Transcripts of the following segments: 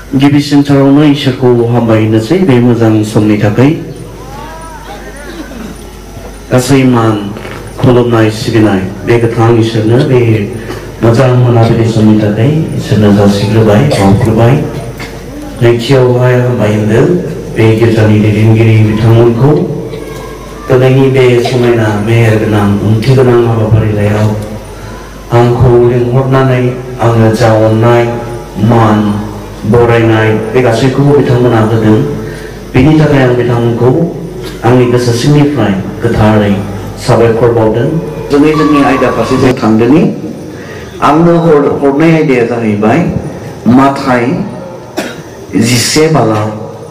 गिबिसिन थारावनो इसोरखौ हामबायनोसै बे मोजां समनि थाखाय गासै मान खुलुमनाय सिबिनाय बे गोथां इसोरनो बे मोजां मोनाबिलि समनि थाखाय इसोरनो जासिग्रोबाय बावग्रोबाय नैथियावहाय हामबाय होनदों बे गिर्जानि दैदेनगिरि बिथांमोनखौ दिनैनि बे समायना मेहेर गोनां ओंथि गोनां हाबाफारियाव आंखौ लिंहरनानै आंनो जा अननाय मान बरायनाय बे गासैखौबो बिथांमोना होदों बेनि थाखाय आं बिथांमोनखौ आंनि गोसो सिंनिफ्राय गोथारै साबायखर बावदों। जोंनि आयदा फारसे जों थांदोंनि आंनो हरनाय आयदाया जाहैबाय माथाय 11 बाला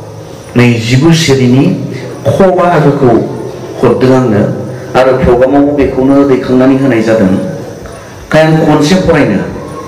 29 सेरिनि ख बाहागोखौ हरदों आंनो आरो प्रग्रामाव बेखौनो दैखांनानै होनाय जादों। आं खनसे फरायनो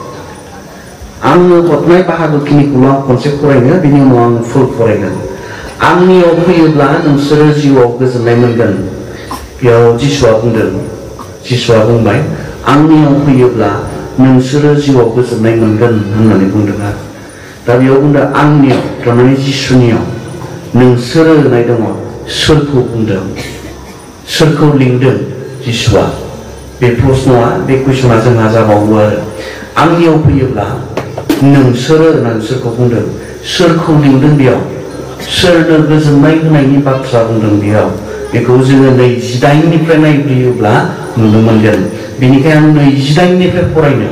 आंनो हरनाय बाहागोखिनिखौल' आं खनसे फरायनो बिनि उनाव आं फुल फरायगोन। आंनियाव फैयोब्ला नोंसोरो जिउआव गोजोननाय मोनगोन। बेयाव जिसुआ बुंदों, जिसुआ बुंबाय आंनियाव फैयोब्ला नोंसोरो जिउआव गोजोननाय मोनगोन होननानै बुंदों आरो दा बेयाव बुंदों आंनियाव थारमाने जिसुनियाव नोंसोरो होननाय दङ सोरखौ बुंदों सोरखौ लिंदों जिसुआ बे प्रश्नआ बे कुइसना जोंहा जाबावो आरो आंनियाव फैयोब्ला नोंसोरो होननानै सोरखौ बुंदों सोरखौ लिंदों बेयाव सोरनो गोजोननाय होनायनि बाथ्रा बुंदों बेयाव बेखौ जोङो 28निफ्राय नायग्रोयोब्ला नुनो मोनगोन। बेनिखायनो आं 28निफ्राय फरायनो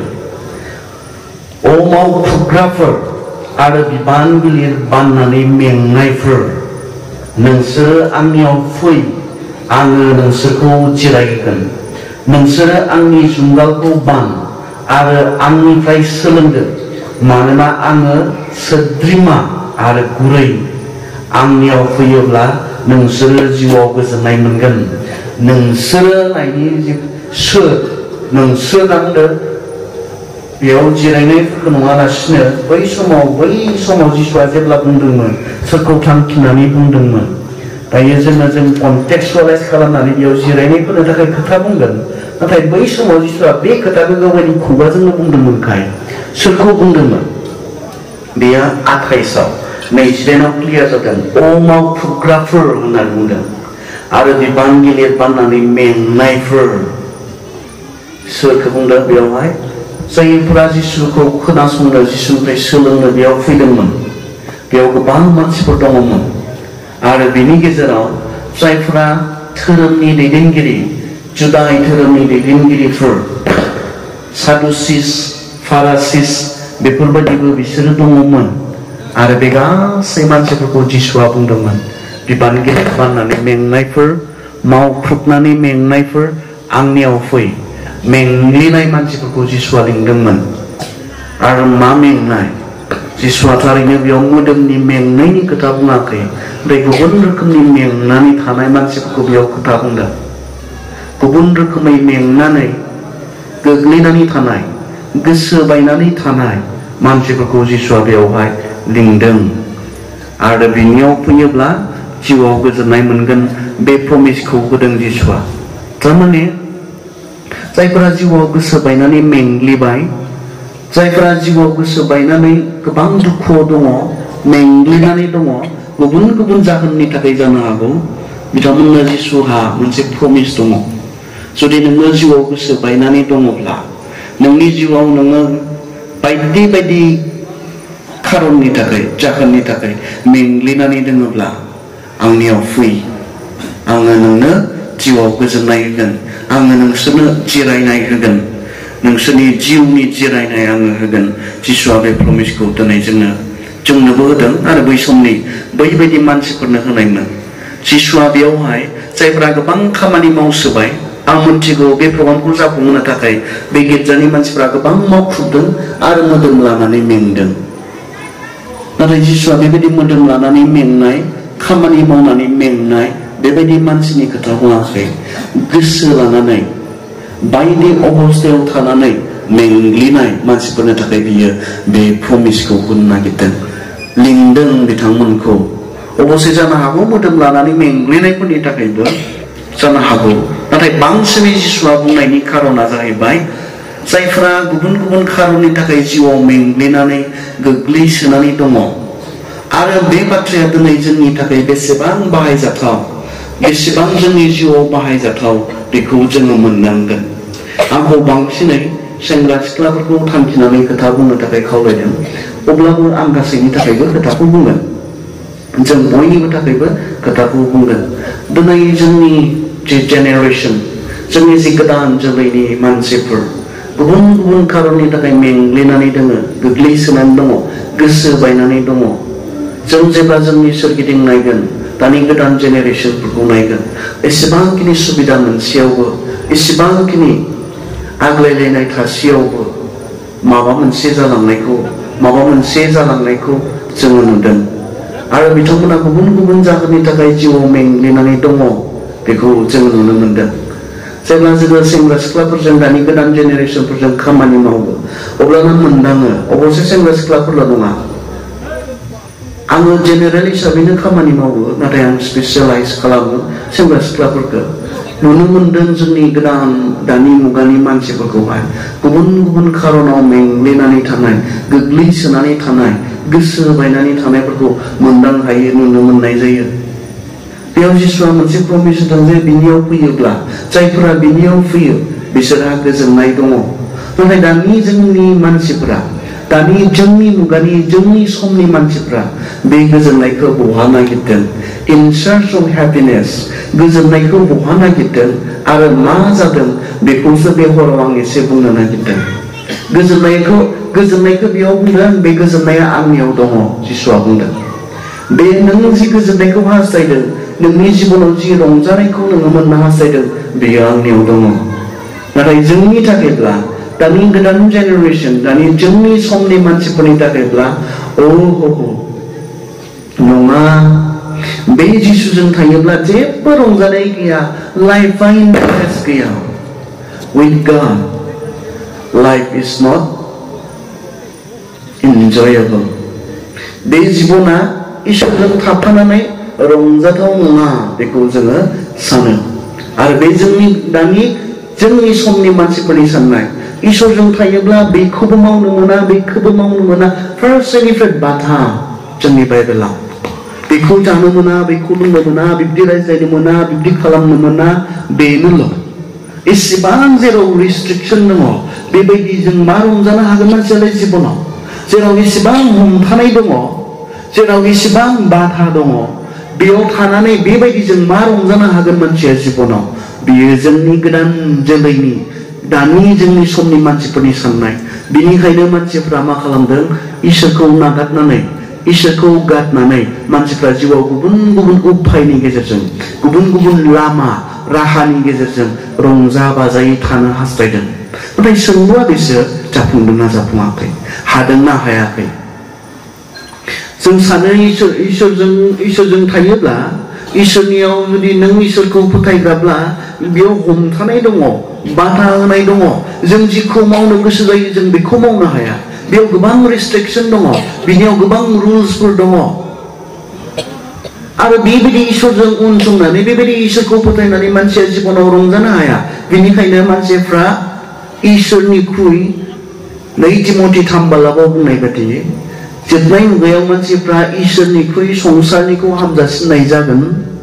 अ मावखुग्राफोर आरो बिबान गिलिर बाननानै मेंनायफोर नोंसोरो आंनियाव फै आङो नोंसोरखौ जिरायहोगोन। नोंसोरो आंनि जुंगालखौ बान आरो आंनिफ्राय सोलोंदो मानोना आङो सोद्रिमा आरो गुरै आंनियाव फैयोब्ला नोंसोरो जिउआव गोजोननाय मोनगोन। नोंसोरो नायनि सोर नोंसोर नांदों बेयाव जिरायनायफोरखौ नङालासिनो बै समाव जिसुआ जेब्ला बुंदोंमोन सोरखौ थांखिनानै बुंदोंमोन दायो जों कन्टेक्सुअलाइज खालामनानै बेयाव जिरायनायफोरनि थाखाय खोथा बुंगोन नाथाय बै समाव जिसुआ बे खोथाखौ गावनि खुगाजोंनो बुंदोंमोनखाय सोरखौ बुंदोंमोन बेयो 28आव 29आव क्लियार जादों अ मावखुग्राफोर होननानै बुंदों आरो बिबान गिलिर बाननानै मेंनायफोर सोरखौ बुंदों बेयावहाय जायफोरा जिसुखौ खोनासंनो जिसुनिफ्राय सोलोंनो बेयाव फैदोंमोन बेयाव गोबां मानसिफोर दङमोन आरो बेनि गेजेराव जायफोरा धोरोमनि दैदेनगिरि जुदाय धोरोमनि दैदेनगिरिफोर सादुसिस फारासिस बेफोरबायदिबो बिसोरो दङमोन आरो बे गासै मानसिफोरखौ जिसुआ बुंदोंमोन बिबान गिलिर बाननानै मेंनायफोर मावख्रुबनानै मेंनायफोर आंनियाव फै मेंग्लिनाय मानसिफोरखौ जिसुआ लिंदोंमोन आरो मा मेंनाय जिसुआ थारैनो बेयाव मोदोमनि मेंनायनि खोथा बुङाखै नाथाय गुबुन रोखोमनि मेंनानै थानाय मानसिफोरखौ बेयाव खोथा बुंदों। गुबुन रोखोमै मेंनानै गोग्लैनानै थानाय गोसो बायनानै थानाय मानसिफोरखौ जिसुआ बेयावहाय लिंदों आरो बिनियाव फैयोब्ला जिउआव गोजोननाय मोनगोन बे प्रमिसखौ होदों जिसुआ। थारमाने जायफोरा जिउआव गोसो बायनानै मेंग्लिबाय जायफोरा जिउआव गोसो बायनानै गोबां दुखुआव दङ मेंग्लिनानै दङ गुबुन गुबुन जाहोननि थाखाय जानो हागौ बिथांमोननो जिसुहा मोनसे प्रमिस दङ। जुदि नोङो जिउआव गोसो बायनानै दङब्ला नोंनि जिउआव नोङो बायदि बायदि खारननि थाखाय जाहोननि थाखाय मेंग्लिनानै दङब्ला आंनियाव फै आङो नोंनो जिउआव गोजोननाय होगोन आङो नोंसोरनो जिरायनाय होगोन नोंसोरनि जिउनि जिरायनाय आङो होगोन। जिसुआ बे प्रमिसखौ दिनै जोंनोबो होदों आरो बै समनि बैबायदि मानसिफोरनो होनायमोन। जिसुआ बेयावहाय जायफोरा गोबां खामानि मावसोबाय आं मिथिगौ बे प्रग्रामखौ जाफुंहोनो थाखाय बे गिर्जानि मानसिफोरा गोबां मावख्रुबदों आरो मोदोम लानानै मेंदों नाथाय जिसुआ बेबायदि मोदोम लानानै मेंनाय खामानि मावनानै मेंनाय बेबायदि मानसिनि खोथा बुङाखै। गोसो लानानै बायदि अबस्थायाव थानानै मेंग्लिनाय मानसिफोरनि थाखाय बियो बे प्रमिसखौ होनो नागिरदों लिंदों बिथांमोनखौ। अबसे जानो हागौ मोदोम लानानै मेंग्लिनायफोरनि थाखायबो जानो हागौ नाथाय बांसिनै जिसुआ बुंनायनि खारना जाहैबाय जायफोरा गुबुन गुबुन खारननि थाखाय जिउआव मेंग्लिनानै गोग्लैसोनानै दङ आरो बे बाथ्राया दिनै जोंनि थाखाय बेसेबां बाहायजाथाव बेसेबां जोंनि जिउआव बाहायजाथाव बेखौ जोङो मोननांगोन आंखौ बांसिनै सेंग्रा सिख्लाफोरखौ थांखिनानै खोथा बुंनो थाखाय खावलायदों अब्लाबो आं गासैनि थाखायबो खोथाखौ बुंगोन जों बयनिबो थाखायबो खोथाखौ बुंगोन दिनै जोंनि जे जेनेरेसन जोंनि जे गोदान जोलैनि मानसिफोर गुबुन गुबुन खारननि थाखाय मेंग्लिनानै दङ गोग्लैसोनानै दङ गोसो बायनानै दङ जों जेब्ला जोंनि सोरगिदिं नायगोन दानि गोदान जेनेरेसनफोरखौ नायगोन एसेबांखिनि सुबिदा मोनसेयावबो एसेबांखिनि आग्लायलायनाय थासेयावबो माबा मोनसे जालांनायखौ जोङो नुदों आरो बिथांमोना गुबुन गुबुन जाहोननि थाखाय जिउआव मेंग्लिनानै दङ बेखौ जों नुनो मोनदों जेब्ला जोङो सेंग्रा सिख्लाफोरजों दानि गोदान जेनेरेसनफोरजों खामानि मावो अब्लानो मोनदाङो अबयसे सेंग्रा सिख्लाफोरल' नङा आङो जेनेरेल हिसाबैनो खामानि मावो नाथाय आं स्पेसियेलाइज खालामो सेंग्रा सिख्लाफोरखौ नुनो मोनदों जोंनि गोदान दानि मुगानि मानसिफोरखौहाय गुबुन गुबुन खारनाव मेंग्लिनानै थानाय गोग्लैसोनानै थानाय गोसो बायनानै थानायफोरखौ मोनदां हायो नुनो मोननाय जायो बेयाव जिसुआ मोनसे प्रमिस होदों जे बिनियाव फैयोब्ला जायफोरा बिनियाव फैयो बिसोरहा गोजोननाय दङ नाथाय दानि जोंनि मानसिफोरा दानि जोंनि मुगानि जोंनि समनि मानसिफोरा बे गोजोननायखौ बहा नागिरदों इन सार्च अफ हेपिनेस गोजोननायखौ बहा नागिरदों आरो मा जादों बेखौसो बे हराव आं एसे बुंनो नागिरदों गोजोननायखौ बेयाव बुंदों बे गोजोननाया आंनियाव दङ जिसुआ बुंदों बे नों जि गोजोननायखौ हास्थायदों नोंनि जिबनाव जि रंजानायखौ नोङो मोननो हास्थायदों बेयो आंनियाव दङ नाथाय जोंनि थाखायब्ला दानि गोदान जेनेरेसन दानि जोंनि समनि मानसिफोरनि थाखायब्ला नङा बे जिसुजों थायोब्ला जेबो रंजानाय गैया लाइफआ इन्टारेस्ट गैया with God life is not enjoyable बे जिबना इसोरजों थाफानानै रंजाथाव नङा बेखौ जोङो सानो आरो बे जोंनि समनि मानसिफोरनि साननाय इसोरजों थायोब्ला बेखौबो मावनो मोना फारसेनिफ्राय बाधा जोंनि बाइबेलाव बेखौ जानो मोना बेखौ लोंनो मोना बिब्दि रायज्लायनो मोना बिब्दि खालामनो मोना बेनोल' एसेबां जेराव रिस्ट्रिक्सन दङ बेबायदि जों मा रंजानो हागोन मानसियालाय जिबनाव जेराव एसेबां हमथानाय दङ जेराव एसेबां बाधा दङ बेयाव थानानै बेबायदि जों मा रंजानो हागोन मानसिया जिबनाव बियो जोंनि गोदान जोलैनि दानि जोंनि समनि मानसिफोरनि साननाय बिनिखायनो मानसिफ्रा मा खालामदों इसोरखौ नागारनानै इसोरखौ गारनानै मानसिफ्रा जिउआव गुबुन गुबुन उपायनि गेजेरजों गुबुन गुबुन लामा राहानि गेजेरजों रंजा बाजायै थानो हास्थायदों नाथाय सोंलुआ बिसोर जाफुंदोंना जाफुङाखै हादोंना हायाखै जों सानो इसोरजों थायोब्ला इसोरनियाव जुदि नों इसोरखौ फोथायग्राब्ला बेयाव हमथानाय दङ बाधा होनाय दङ जों जिखौ मावनो गोसो जायो जों बेखौ मावनो हाया बेयाव गोबां रेस्ट्रिक्सन दङ बिनियाव गोबां रुल्सफोर दङ आरो बेबायदि इसोरजों उनसंनानै बेबायदि इसोरखौ फोथायनानै मानसिया जिबनाव रंजानो हाया बेनिखायनो मानसिफ्रा इसोरनिख्रुइ 2 तिमथि 3 बुंनाय बायदि जोबनाय मुगायाव मानसिफ्रा इसोरनिख्रुइ संसारनिखौ हामजासिननाय जागोन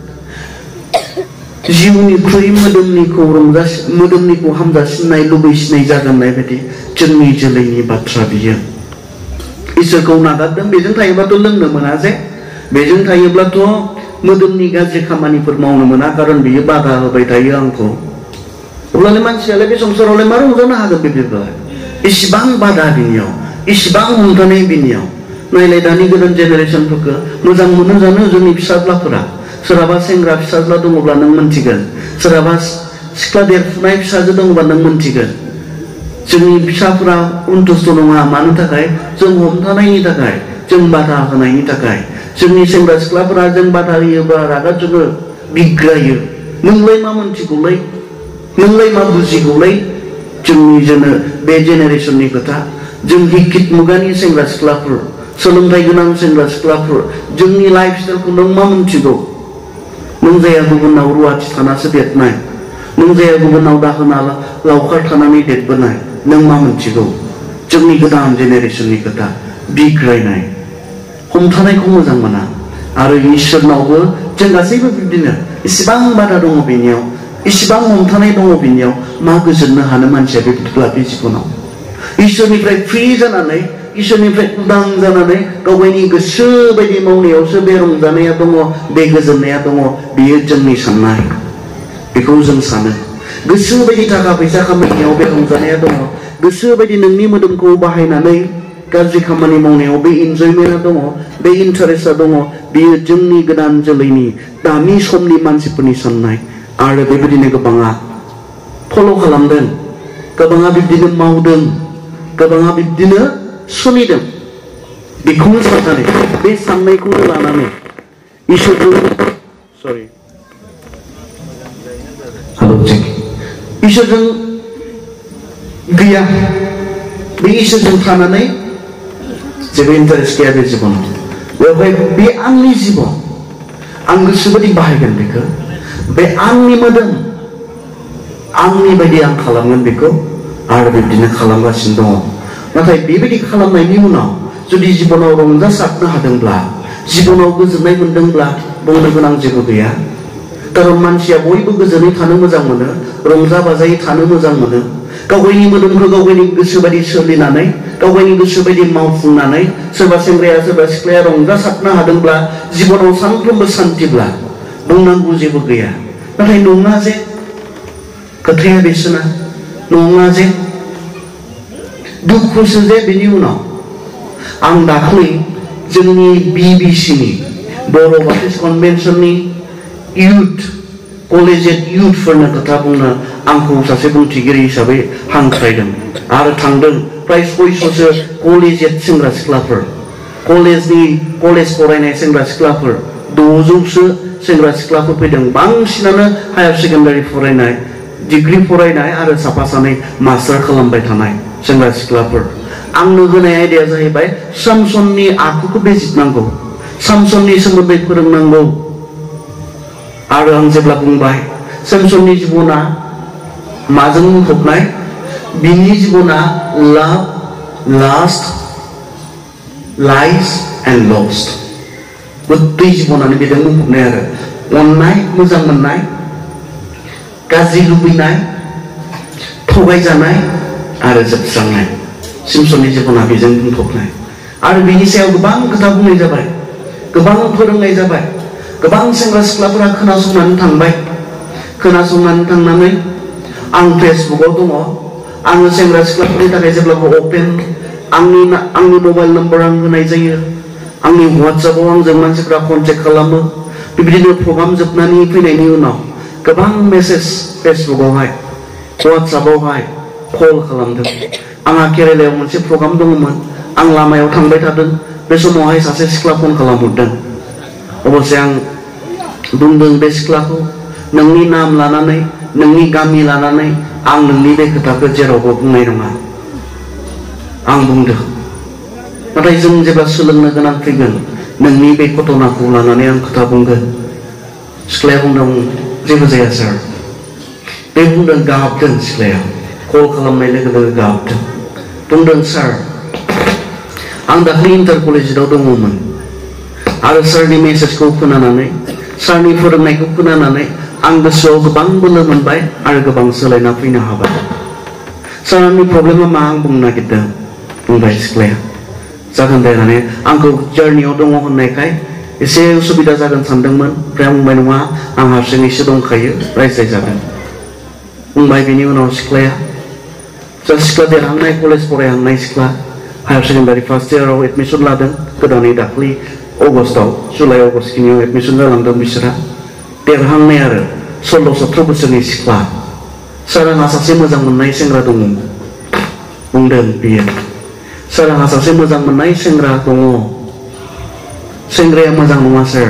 जिउनिख्रुइ मोदोमनिखौ हामजासिननाय लुबैसिननाय जागोन बायदि जोंनि जोलैनि बाथ्रा बियो इसोरखौ नागारदों बेजों थायोब्लाथ' लोंनो मोना जे बेजों थायोब्लाथ' मोदोमनि गाज्रि खामानिफोर मावनो मोना खारन बियो बाधा होबाय थायो आंखौ अब्लालाय मानसियालाय बे संसारावलाय मा रंजानो हागोन बेबायदिब्ला इसिबां बाधा बिनियाव इसिबां हमथानाय बिनियाव नायलाय दानि गोदान जेनेरेसनफोरखौ मोजां मोनो जानो जोंनि फिसाज्लाफोरा सोरहाबा सेंग्रा फिसाज्ला दङब्ला नों मोनथिगोन सोरहाबा सिख्ला देरफुनाय फिसाजो दङब्ला नों मोनथिगोन जोंनि फिसाफोरा उन्थुस्ट नङा मानो थाखाय जों हमथानायनि थाखाय जों बाधा होनायनि थाखाय जोंनि सेंग्रा सिख्लाफोरा जों बाधा होयोब्ला रागा जोङो बिग्रायो नोंलाय मा मोनथिगौलै नोंलाय मा बुजिगौलै जोंनि बे जेनेरेसननि खोथा जों हिकित मुगानि सेंग्रा सिख्लाफोर सोलोंथाइ गोनां सेंग्रा सिख्लाफोर जोंनि लाइफ स्टाइलखौ नों मा मोनथिगौ नों जाया गुबुनाव रुवाथि थानासो देरनाय नों जाया गुबुनाव दाहोना लावखार थानानै देरबोनाय नों मा मोनथिगौ जोंनि गोदान जेनेरेसननि खोथा बिग्रायनाय हमथानायखौ मोजां मोना आरो इसोरनावबो जों गासैबो बिदिनो इसिबां बादा दङ बेनियाव इसिबां हमथानाय दङ बेनियाव मा गोजोननो हानो मानसिया बेबायदिब्ला बे जिबनाव इसोरनिफ्राय फ्रि जानानै इसोरनिफ्राय उदां जानानै गावनि गोसो बायदि मावनायावसो बे रंजानाया दङ बे गोजोननाया दङ बेयो जोंनि साननाय बेखौ जों सानो गोसो बायदि थाखा फैसा खामायनायाव बे रंजानाया दङ गोसो बायदि नोंनि मोदोमखौ बाहायनानै गाज्रि खामानि मावनायाव बे इनजयमेन्टआ दङ बे इन्टारेस्टआ दङ बेयो जोंनि गोदान जोलैनि दानि समनि मानसिफोरनि साननाय आरो बेबायदिनो गोबाङा फल' खालामदों गोबाङा बिब्दिनो मावदों गोबाङा बिब्दिनो सोलिदों बेखौनो साननानै बे साननायखौनो लानानै इसोरजों गैया बे इसोरजों थानानै जेबो इन्टारेस्ट गैया बे जिबनाव बेवहाय बे आंनि जिबन आं गोसोबायदि बाहायगोन बेखौ बे आंनि मोदोम आंनि बायदि आं खालामगोन बेखौ आरो बिब्दिनो खालामगासिनो दङ नाथाय बेबायदि खालामनायनि उनाव जुदि जिबनाव रंजासारनो हादोंब्ला जिबनाव गोजोननाय मोनदोंब्ला बुंनो गोनां जेबो गैया कारन मानसिया बयबो गोजोनै थानो मोजां मोनो रंजा बाजायै थानो मोजां मोनो गावनि मोदोमखौ गावनि गोसो बायदि सोलिनानै गावनि गोसो बायदि मावफुंनानै सोरबा सेंग्राया सोरबा सिख्लाया रंजासारनो हादोंब्ला जिबनाव सानफ्रोमबो सान्थिब्ला बुंनांगौ जेबो गैया नाथाय नङा जे खोथाया बेसोना नङा जे दुखुसो जे बेनि उनाव आं दाख्लै जोंनि बिबिसिनि बर' बाप्टिस्ट कनभेन्सननि इउथ कलेजियेट इउथफोरनो खोथा बुंनो आंखौ सासे बुंथिगिरि हिसाबै हांख्रायदों आरो थांदों प्राय 600सो कलेजियेट सेंग्रा सिख्लाफोर कलेज फरायनाय सेंग्रा सिख्लाफोर 600सो सेंग्रा सिख्लाफोर फैदों बांसिनानो हायार सेकेन्डारि फरायनाय डिग्री फरायनाय आरो साफा सानै मास्टार खालामबाय थानाय सेंग्रा सिख्लाफोर आंनो होनाय आयदाया जाहैबाय सामसननि आखुखौ बेजिरनांगौ सामसननि सोमोन्दै फोरोंनांगौ आरो आं जेब्ला बुंबाय सामसननि जिबना माजों बुंफबनाय बिनि जिबना लाभ लास्ट लाइस एन्ड लस्ट गोदै जिबनानो बेजों बुंफबनाय आरो अननाय मोजां मोननाय गाज्रि लुबैनाय थगायजानाय आरो जोबस्रांनाय सिमसननि जिबना बेजों बुंफबनाय आरो बेनि सायाव गोबां खोथा बुंनाय जाबाय गोबां फोरोंनाय जाबाय गोबां सेंग्रा सिख्लाफोरा खोनासंनानै थांबाय खोनासंनानै थांनानै आं फेसबुकआव दङ आङो सेंग्रा सिख्लाफोरनि थाखाय जेब्लाबो अपेन आंनि मबाइल नम्बर आं होनाय जायो आंनि WhatsAppआव आंजों मानसिफ्रा कन्टेक्ट खालामो बेबायदिनो प्रग्राम जोबनानै फैनायनि उनाव गोबां मेसेज फेसबुकआवहाय WhatsAppआवहाय कल खालामदों आंहा केरेलायाव मोनसे प्रग्राम दङमोन आं लामायाव थांबाय थादों बे समावहाय सासे सिख्ला फन खालामहरदों अबसे आं बुंदों बे सिख्लाखौ नोंनि नाम लानानै नोंनि गामि लानानै आं नोंनि बे खोथाखौ जेरावबो बुंनाय नङा आं बुंदों नाथाय जों जेब्ला सोलोंनो गोनां फैगोन नोंनि बे घटनाखौ लानानै आं खोथा बुंगोन सिख्लाया बुंदों जेबो जाया सार बे बुंदों गाबदों सिख्लाया कल खालामनाय लोगो लोगो गाबदों बुंदों सार आं दाख्लै इन्टार कलेजाव दङमोन आरो सारनि मेसेजखौ खोनानानै सारनि फोरोंनायखौ खोनानानै आं गोसोआव गोबां बोलो मोनबाय आरो गोबां सोलायना फैनो हाबाय सारनि प्रब्लेमा मा आं बुंनो नागिरदों बुंबाय सिख्लाया जागोन दे होननानै आंखौ जार्नियाव दङ होननायखाय एसे उसुबिदा जागोन सानदोंमोन ओमफ्राय आं बुंबाय नङा आं हारसिङैसो दंखायो रायज्लायजागोन बुंबाय बेनि उनाव सिख्लाया जा सिख्ला देरहांनाय कलेज फरायहांनाय सिख्ला हायार सेकेन्डारि फार्स्ट इयाराव एडमिसन लादों गोदानै दाख्लै अगस्टआव जुलाइ अगस्ट खिनियाव एडमिसन जालांदों बिसोरहा देरहांनाय आरो 16-17 बोसोरनि सिख्ला सार आंहा सासे मोजां मोननाय सेंग्रा दङ बुंदों बियो सार आंहा सासे मोजां मोननाय सेंग्रा दङ सेंग्राया मोजां नङा सार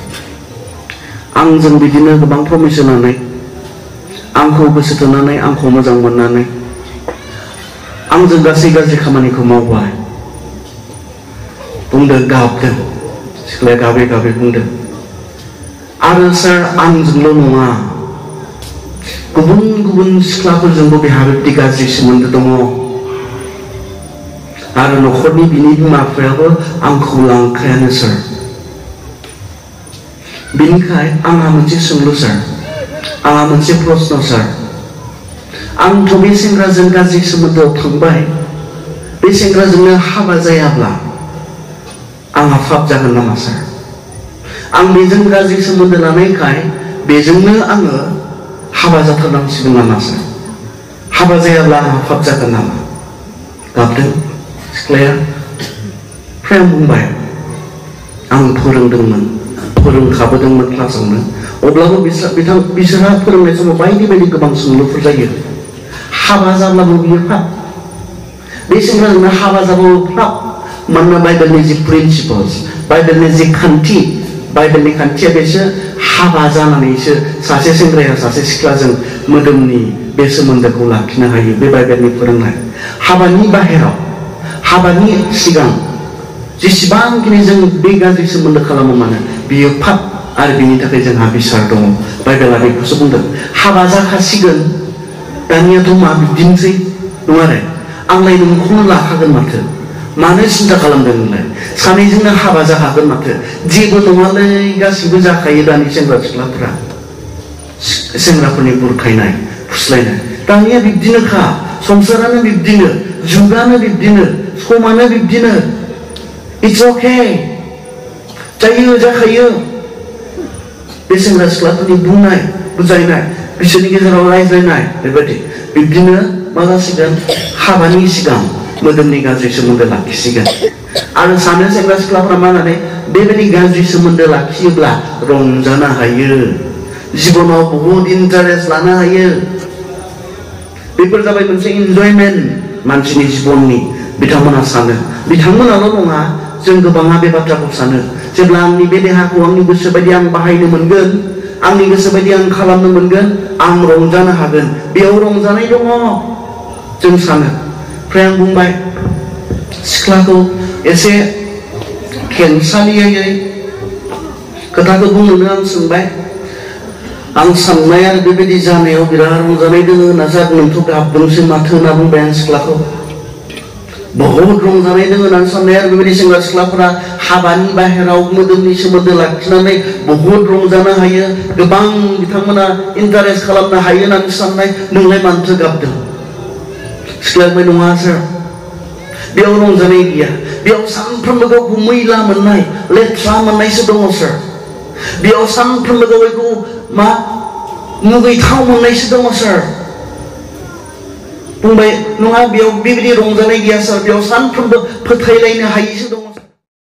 आंजों बिदिनो गोबां प्रमिस होनानै आंखौ गोसो थोनानै आंखौ मोजां मोननानै आंजों गासै गाज्रि खामानिखौ मावबाय बुंदों गाबदों सिख्लाया गाबै गाबै बुंदों आरो सार आंजोंल' नङा गुबुन गुबुन सिख्लाफोरजोंबो बेहा बिब्दि गाज्रि सोमोन्दो दङ आरो न'खरनि बिनि बिमा बिफायाबो आंखौ लांखायानो सार बिनिखाय आंहा मोनसे सोंलु सार आंहा मोनसे प्रश्न सार आंथ' बे सेंग्राजों गाज्रि सोमोन्दोआव थांबाय बे सेंग्राजोंनो हाबा जायाब्ला आंहा पाप जागोन नामा सार आं बेजों गाज्रि सोमोन्दो लानायखाय बेजोंनो आङो हाबा जाथारनांसिगोन नामा सार हाबा जायाब्ला आंहा पाप जागोन नामा गाबदों सिख्लाया ओमफ्राय आं बुंबाय आं फोरोंखाबोदोंमोन क्लासावनो अब्लाबो बिसोरहा फोरोंनाय समाव बायदि बायदि गोबां सोंलुफोर जायो हाबा जाब्लाबो बियो पाप बे सेंग्राजोंनो हाबा जाब्लाबो पाप मानोना बाइबेलनि जि प्रिन्सिपल्स बाइबेलनि जि खान्थि बाइबेलनि खान्थिया बेसो हाबा जानानैसो सासे सेंग्राया सासे सिख्लाजों मोदोमनि बे सोमोन्दोखौ लाखिनो हायो बे बाइबेलनि फोरोंनाय हाबानि बाहेराव हाबानि सिगां जेसेबांखिनि जों बे गाज्रि सोमोन्दो खालामो मानो बियो पाप आरो बिनि थाखाय जोंहा बिसार दङ बाइबेला बेखौसो बुंदों हाबा जाखासिगोन दानियाथ' मा बिदिनोसै नङा आरो आंलाय नोंखौनो लाखागोन माथो मानो सिन्था खालामदों नोंलाय सानैजोंनो हाबा जाखागोन माथो जेबो नङालै गासिबो जाखायो दानि सेंग्रा सिख्लाफोरा सेंग्राफोरनि बुरखायनाय फुस्लायनाय दानिया बिब्दिनोखा संसारानो बिब्दिनो जुगानो बिब्दिनो समानो बिब्दिनो इट्स अके जायो जाखायो बे सेंग्रा सिख्लाफोरनि बुंनाय बुजायनाय बिसोरनि गेजेराव रायज्लायनाय बेबायदि बिब्दिनो मा जासिगोन हाबानि सिगां मोदोमनि गाज्रि सोमोन्दो लाखिसिगोन आरो सानो सेंग्रा सिख्लाफोरा मा होननानै बेबायदि गाज्रि सोमोन्दो लाखियोब्ला रंजानो हायो जिबनाव बहुद इन्टारेस्ट लानो हायो बेफोर जाबाय मोनसे इन्जयमेन्ट मानसिनि जिबननि बिथांमोना सानो बिथांमोनाल' नङा जों गोबाङा बे बाथ्राखौ सानो जेब्ला आंनि बे देहाखौ आंनि गोसो बायदि आं बाहायनो मोनगोन आंनि गोसो बायदि आं खालामनो मोनगोन आं रंजानो हागोन बेयाव रंजानाय दङ जों सानो ओमफ्राय आं बुंबाय सिख्लाखौ एसे खेंसालियायै खोथाखौ बुंनोनो आं सोंबाय आं साननाय आरो बेबायदि जानायाव बिराद रंजानाय दङ होनना जादों नोंथ' गाबदोंसो माथो होनना बुंबाय आं सिख्लाखौ बहुत रंजानाय दङ होननानै साननाय आरो बेबायदि सेंग्रा सिख्लाफोरा हाबानि बाहेराव मोदोमनि सोमोन्दो लाखिनानै बहुत रंजानो हायो गोबां बिथांमोना इन्टारेस्ट खालामनो हायो होननानै साननाय नोंलाय मानोथो गाबदों सिख्लाया बुंबाय नङा सार बेयाव रंजानाय गैया बेयाव सानफ्रोमबो गावखौ मैला मोननाय लेथ्रा मोननायसो दङ सार बेयाव सानफ्रोमबो गावखौ मा मुगैथाव मोननायसो दङ सार बुंबाय नङा बेयाव बेबायदि रंजानाय गैया सार बेयाव सानफ्रोमबो फोथायलायनो हायैसो दङ